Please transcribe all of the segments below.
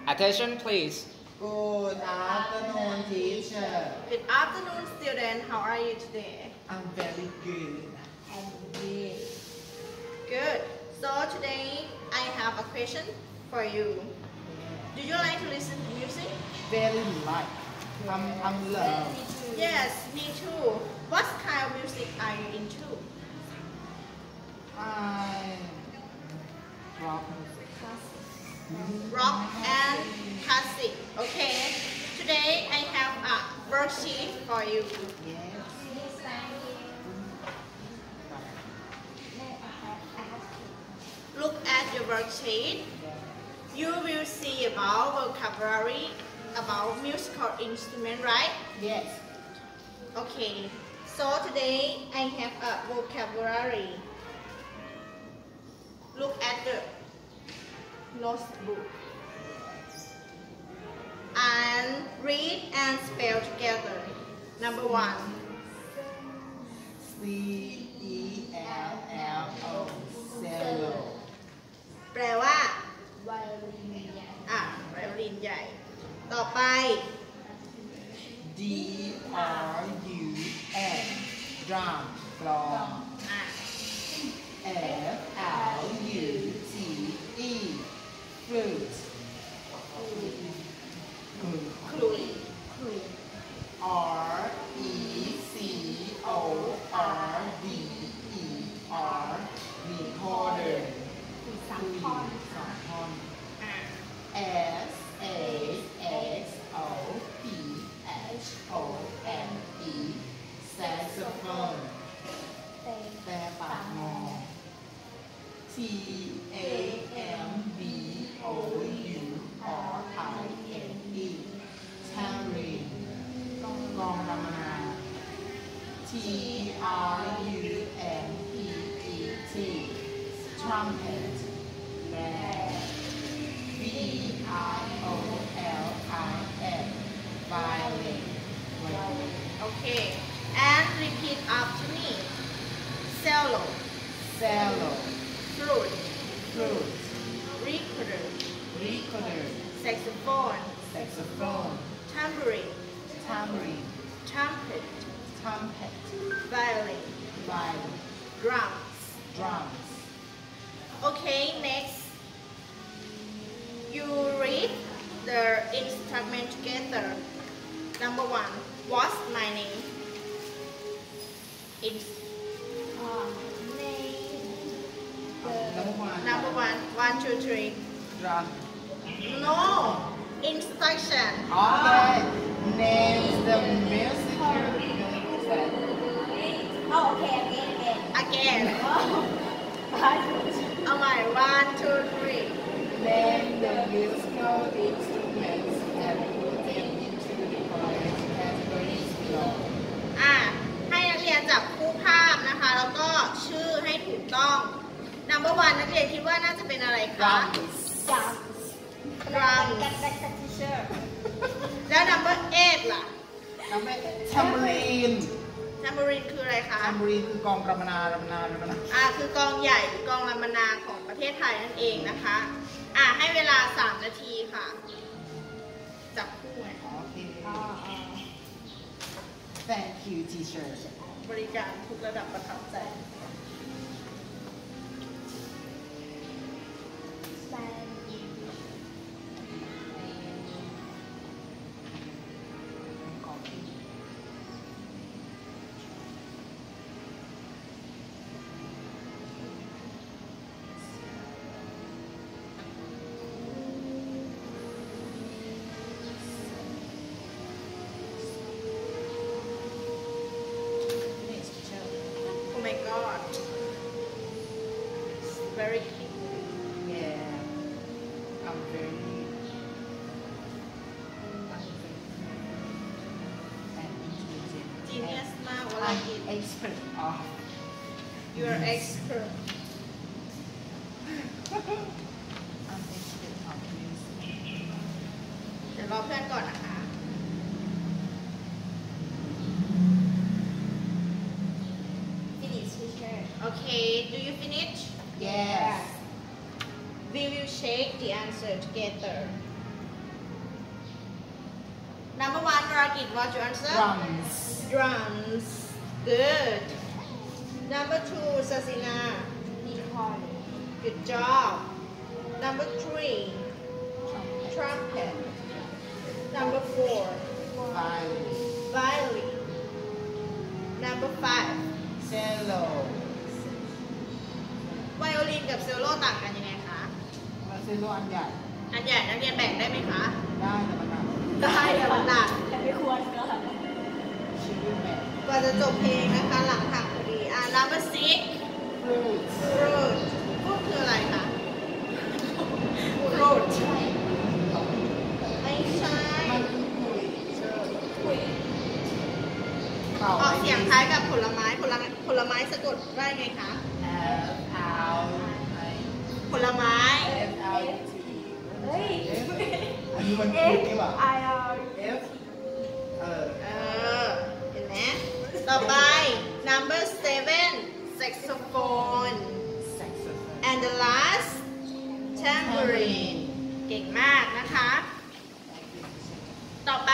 Attention, please. Good afternoon, teacher. Good afternoon, student. How are you today? I'm very good. Good. So today I have a question for you. Do you like to listen to music? Very light. I'm love. Yes, me too. What kind of music are you into? I rock music. Rock and classic. Okay. Today I have a worksheet for you. Yes. Look at your worksheet. You will see about vocabulary, about musical instrument, right? Yes. Okay. So today I have a vocabulary. Look at the notebook and read and spell together. Number 1. C-E-L-L-O cello แปลว่าไวโอลินใหญ่ ต่อไป D-R-U-M drum กลอง F-L-U-T-E flute คลุย R-E-C-O-R-D-E-R recorder สองท่อน S-A-X-O-P-H-O-N-E saxophone แต่ปากงอ T-A-M-B-O-U-R-I-N-E tambourine กองรำนา T-R-U-M-P-E-T trumpet และ V-I-O-L-I-N violin Okay. And repeat after me. Cello, cello flute, flute recorder, recorder saxophone, saxophone tambourine, tambourine trumpet, trumpet violin, violin drums. drums Okay, next. You read the instrument together. Number 1. What's my name? Number 1. 1, 2, 3. drum No. Instruction. okay names the musical Again.เอาใหม่ 1, 2, 3. name the musical instruments and put them into the correct categories below ให้นักเรียนจับคู่ภาพนะคะ แล้วก็ชื่อให้ถูกต้อง Number 1 นักเรียนคิดว่าน่าจะเป็นอะไรคะ Drums แล้ว Number 8 ล่ะ tambourine Tambourine คืออะไรคะ tambourine คือกองรำนาคือกองใหญ่หรือกองลำมนาของประเทศไทยนั่นเองนะคะ ให้เวลา 3 นาทีค่ะ จับคู่ไงโอเค thank you teacher บริการทุกระดับประทับใจ Oh my god. It's very cute. yeah I'm very Genius มากวลากิน expert of You're expert. I'm expert of music เดี๋ยวรอเพื่อนก่อนนะคะ Okay, do you finish? Yes. We will check the answer together. Number 1, Maragit, what's your answer? Drums. Drums. Good. Number 2, Sasina. Good job. Number 3, trumpet. Number 4, violin. Number 5, Cello. ไวโอลินกับเซลโลต่างกันยังไงคะเซลโลอันใหญ่อันใหญ่นักเรียนแบ่งได้ไหมคะได้แต่มันหนักได้แต่มันหนักแต่ไม่ควรก็ชีวิตแม่กว่าจะจบเพลงนะคะหลังหักพอดีnumber 6 fruit fruit fruit คืออะไรคะ fruit ไม่ใช่มันคือคุยเป่าออกเสียงคล้ายกับผลไม้ผลไม้สะกดว่าไงคะ L ผลไม้ F L T เฮ้ยอันนี้มันคุยนี่หว่า I R F เห็นไหมต่อไป number 7 saxophone and the last tambourine เก่งมากนะคะ ต่อไป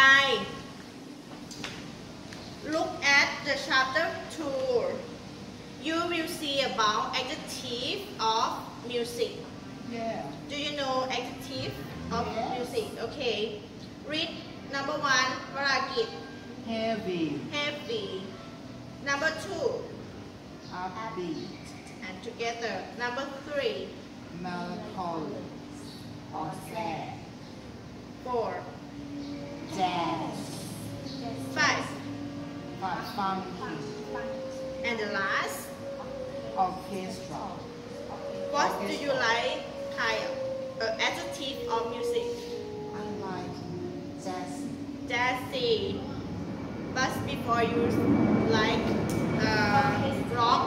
look at the chapter 2 you will see about adjective of music yeah do you know adjective of Yes. music okay read number 1 Maragit heavy heavy number 2 upbeat and together number 3 melancholy or sad 4 jazz 5 funky and the last orchestra what do you like kind of adjective of music I like jazzy jazzy but before you like rock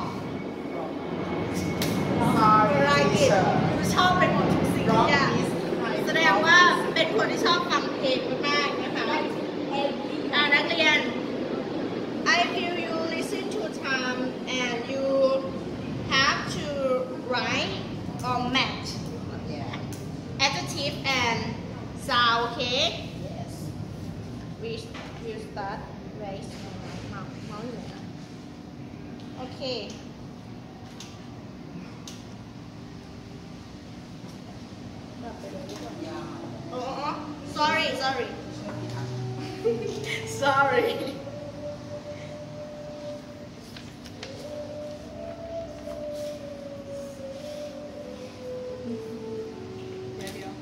like it ชอบไปหมดทุกสิ่งทุกอย่างแสดงว่าเป็นคนที่ชอบฟังเพลงมากๆนะคะนักเรียน I feel you listen to time and you have to write or match yeah adjective and sound okay yes we will start raise เมาส์อยู่นะโอเคอ๋อ sorry sorry เดี๋ยว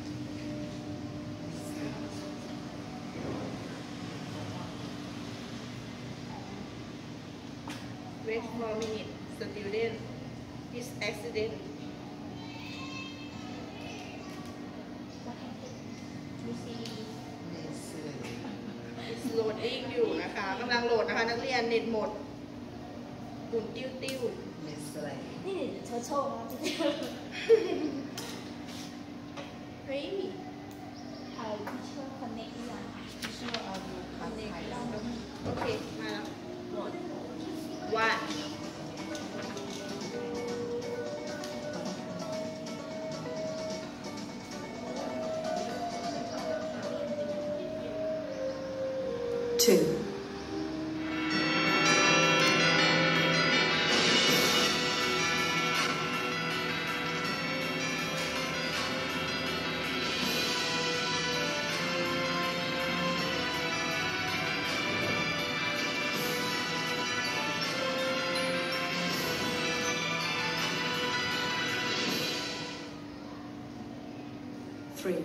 wait for a minute student is accident is loading อยู่นะคะกำลังโหลดนะคะนักเรียนเน็ตหมดหมุนติ้วนี่เธอโชว์มาจริงเฮ้ยๆไทยที่ช่วยคอนเนคยังโอเค มาแล้วว่า 2 3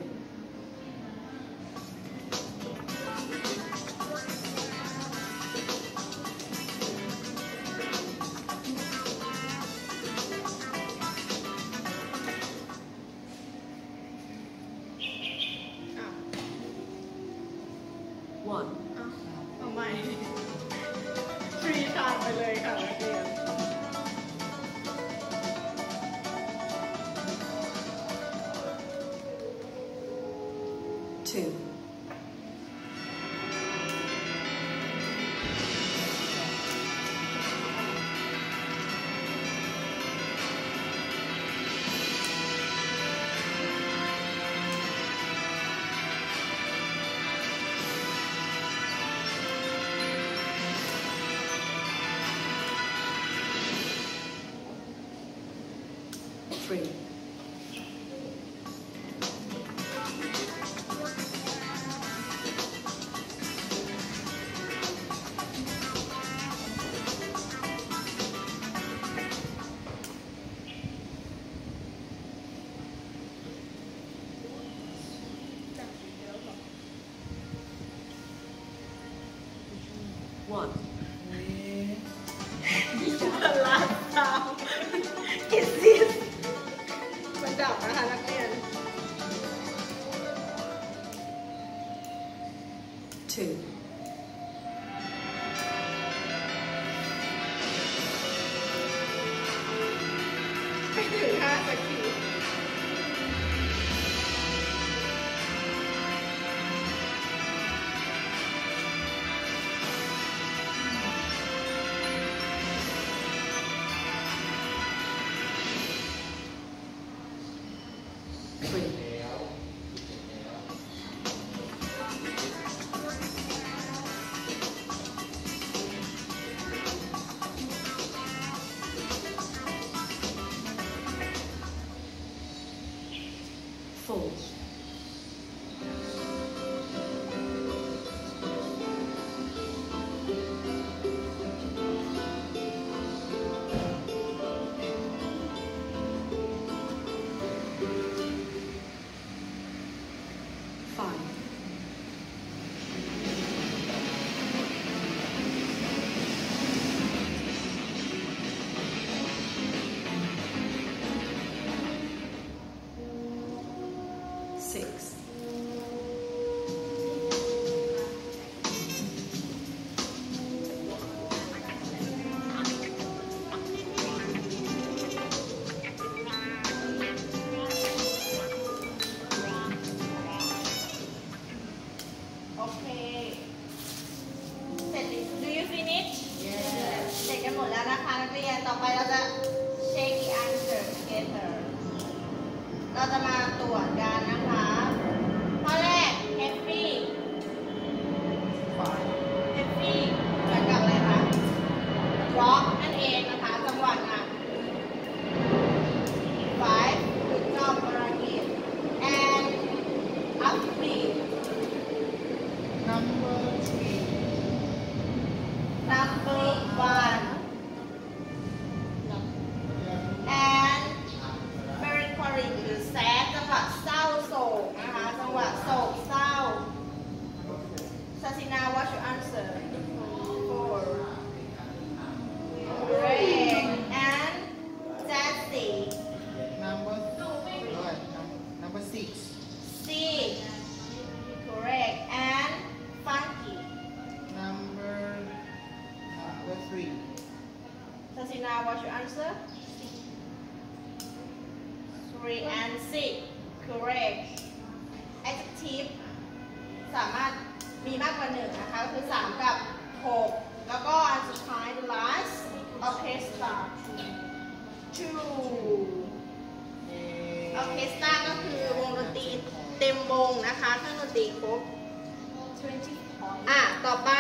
อ้าว 1 เอาใหม่ ฟรีทางไปเลยค่ะนักเรียน 2 3 1. The last sound is this มันดับนะคะนักเรียน 2. ไม่ถึง5สักที 4. 5. 6. โอเค เสร็จ Do you finish? Yes. เสร็จกันหมดแล้วนะคะนักเรียน ต่อไปเราจะ check the answer together เราจะมาตรวจกันนะคะข้อแรก happy happy เหมือนกับอะไรคะ rock นั่นเองนะคะจังหวะอ่ะ 5 good job ภารกิจ and upbeat Number 3. number 1 and melancholy หรือ sad จังหวะเศร้าโศกนะคะจังหวะโศกเศร้า Sasina what's your answer 4 correct and sassy Number 6. 6 correct and funky Number 3. Sasina what's your answer 3 and 6 correct adjective สามารถมีมากกว่า1นะคะก็คือ3กับ6แล้วก็อันสุดท้าย the last orchestra 2 orchestra ก็คือวงดนตรีเต็มวงนะคะเครื่องดนตรีครบ ต่อไป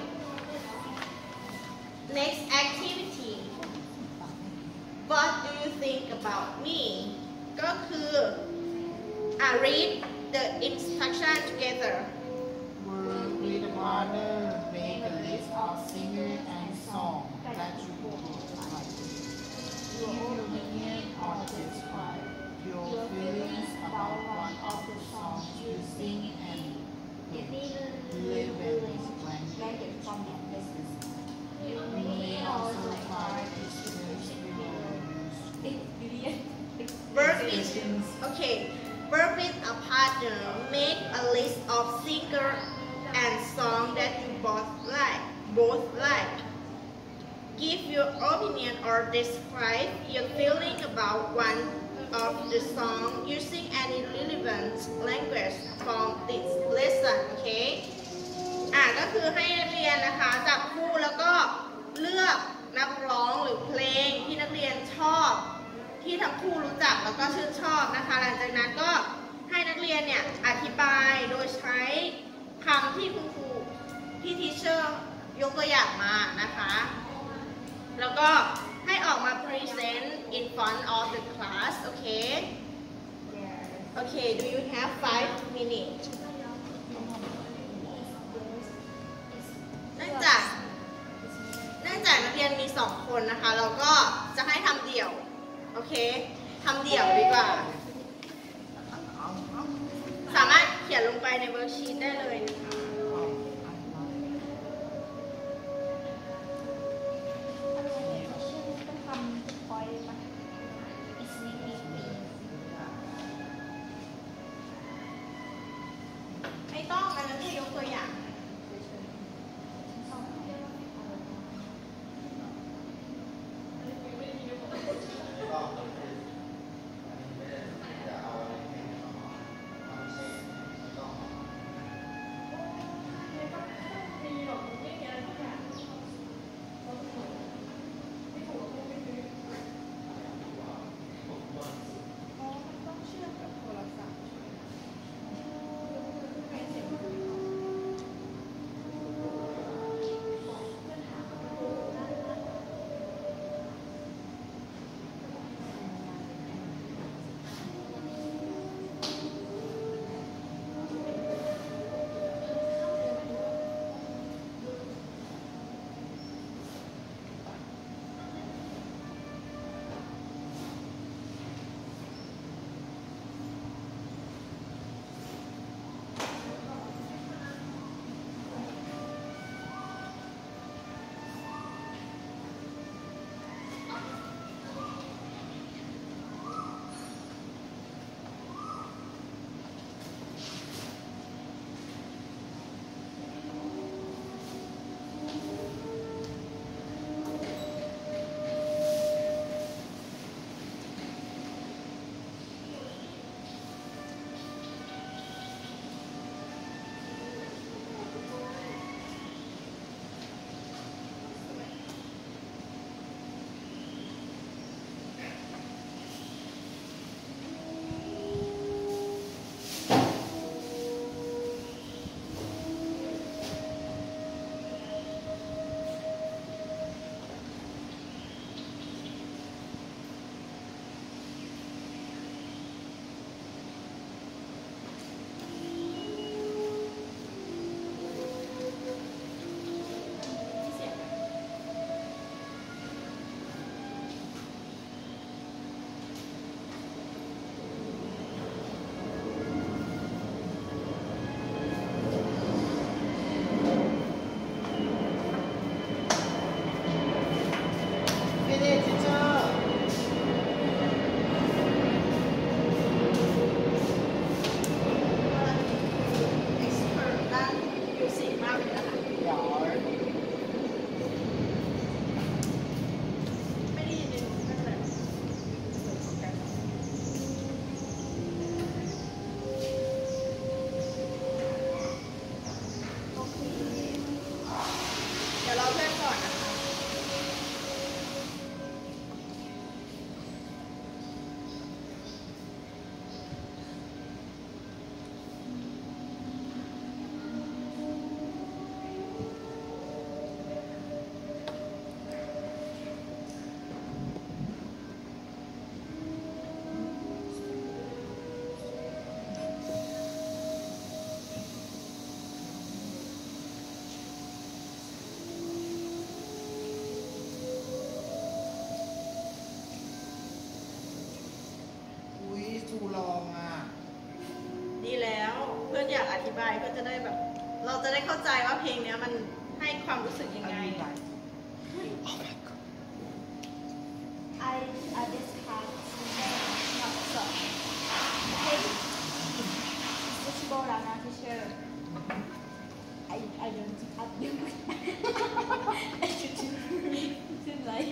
next activity what do you think about me ก็คือ read the instruction together Work with the partner. Make a list of singers and songs that you would like. Give your opinion or describe your feelings about one of the songs you sing and relevant language from the places. You may also try to work with work with a partner make a list of singers and songs that you both like give your opinion or describe your feeling about one of the song using any relevant language from this lesson โอเคก็คือให้นักเรียนนะคะจับคู่แล้วก็เลือกนักร้องหรือเพลงที่นักเรียนชอบที่ทั้งคู่รู้จักแล้วก็ชื่นชอบนะคะหลังจากนั้นก็ให้นักเรียนเนี่ยอธิบายโดยใช้คำที่คุณครูที่ทีเชอร์ยกตัวอย่างมานะคะแล้วก็ให้ออกมา present in front of the class โอเค do you have 5 minutes เนื่องจากนักเรียนมี2คนนะคะเราก็จะให้ทำเดี่ยวโอเคทำเดี่ยวดีกว่าสามารถเขียนลงไปในเวิร์กชีตได้เลยนะคะธิบายก็จะได้แบบเราจะได้เข้าใจว่าเพลงเนี้ยมันให้ความรู้สึกยังไง I just have not so. Okay. Let's go down now, teacher. I don't have you. I should like.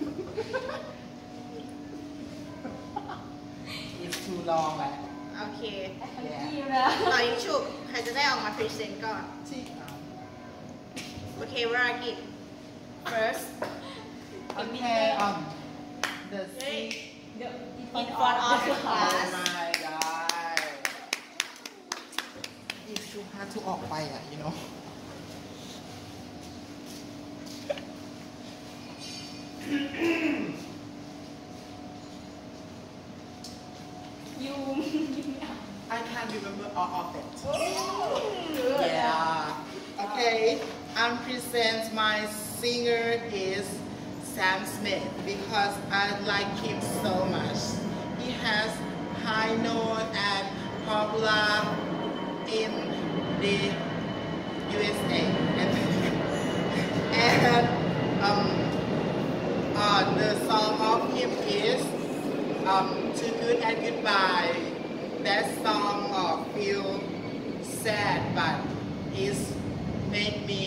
It's too long แหละโอเค Thank you นะต่อยิงฉุบใครจะได้ออกมาพรีเซนต์ก่อนที่เอาโอเควรากิจ first Okay, the seat in front of the Oh class my god It's too hard to ออกไปอ่ะ you know You I can't remember all of it good Yeah. Okay. And present my singer is Sam Smith because I like him so much. He has high note and popular in the USA. And the song of him is Too Good and Goodbye. That song feel sad but it's make me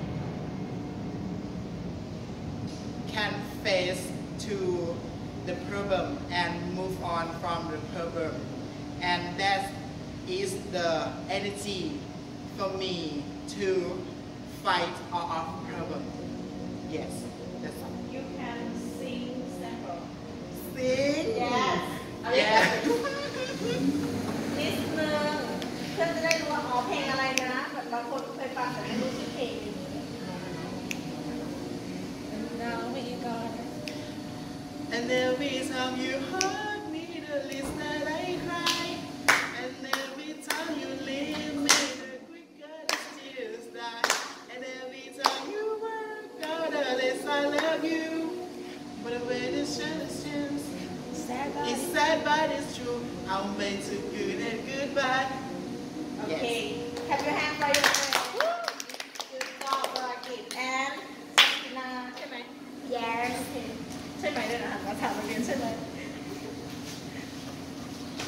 can face to the problem and move on from the problem and that is the energy for me to fight all of problem. Yes, that's all. you can sing sample Sing? yes Yeah. นิดนึงเพื่อนจะได้รู้ว่าอ๋อเพลงอะไรนะแบบบางคนเคยฟังแต่ไม่รู้ชื่อเพลง now we got And every time you hurt me, the least that I cry. And every time you leave me, the quicker the tears die. And every time you work out, the less I love you. But when it's chance, it's sad but it's true. I'll make too good and goodbye. โอเค Clap your hands for yourself Good job วรากิจ and สักนาใช่ไหม yes ใช่ไหมด้วยนะภาษาโรงเรียนใช่ไหม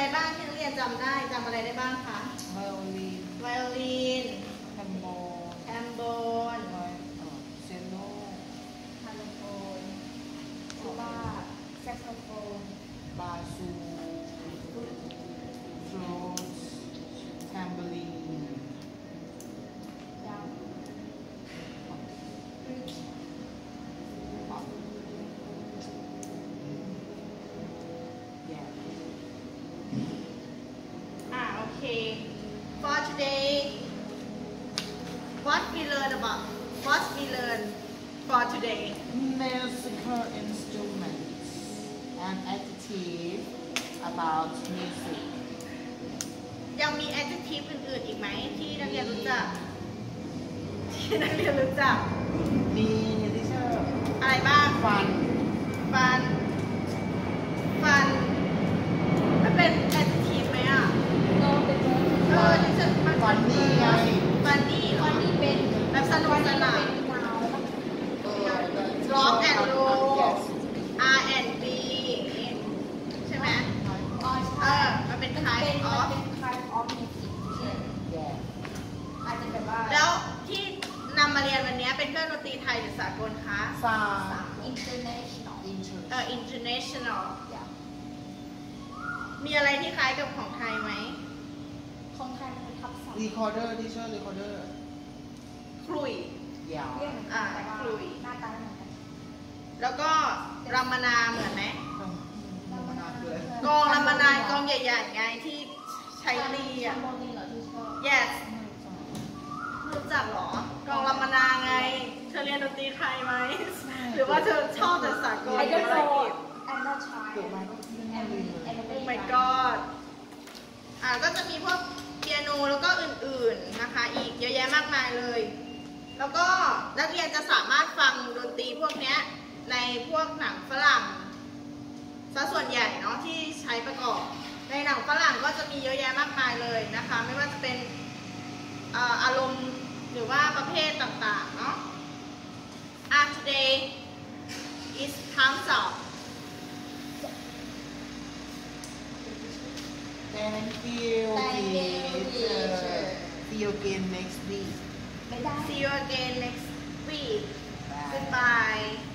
บ้างที่นักเรียนจำได้จำอะไรได้บ้างคะไวโอลินไวโอลินแฮมโบนแอมโบนเซโลฮาโลโฟนทูบาแซกโซโฟนบาซูฟลูตแทมเบอรีนดาวฟลูตโอเค for today what we learn about what we learn for today musical instruments and adjective about music ยังมี adjective อื่นๆอีกไหมที่นักเรียนรู้จักที่นักเรียนรู้จักมีที่ชื่ออะไรบ้างฟันฟันมันเป็น adjective ไหมอ่ะก็เป็นเรื่องที่จะมันฟันนี่ไงฟันนี่วันนี้เป็นแบบสนุกสนานเป็นนาวแล้วก็ rock and roll Yes. R&B อย่างนี้ใช่ไหมอ๋อใช่มันเป็นมัน type เป็น of type of music Yeah. อาจจะแบบว่าแล้วที่นำมาเรียนวันนี้เป็นเครื่องดนตรีไทยหรือสากลคะซา international international อย่างมีอะไรที่คล้ายกับของไทยไหมของไทยมันเป็นทับศัพท์ recorder ที่ชื่อ recorder คลุยยาวเรียกเหมือนกันแต่ว่าคลุยหน้าตาไม่เหมือนกันแล้วก็รามนาเหมือนไหมมานานเลยกองรามนากองใหญ่ๆไงที่ใช้ตีอ่ะโมนีเหรอที่ชอบ yes รู้จักเหรอ กองรามนาไง เธอเรียนดนตรีไทยไหม หรือว่าเธอชอบแต่สากลไอหรือดออังลกฤษ I'm not shy เกิดมาก็ไม่ได้เลย Oh my god ก็จะมีพวกเปียโนแล้วก็อื่นๆนะคะ อีกเยอะแยะมากมายเลย แล้วก็นักเรียนจะสามารถฟังดนตรีพวกเนี้ยในพวกหนังฝรั่งซะส่วนใหญ่เนาะที่ใช้ประกอบ ในหนังฝรั่งก็จะมีเยอะแยะมากมายเลยนะคะ ไม่ว่าจะเป็นอารมณ์หรือว่าประเภทต่างๆเนาะtoday is time's up Thank you Thank you, teacher. See you again next week ไม่ได้ see you again next week Bye. goodbye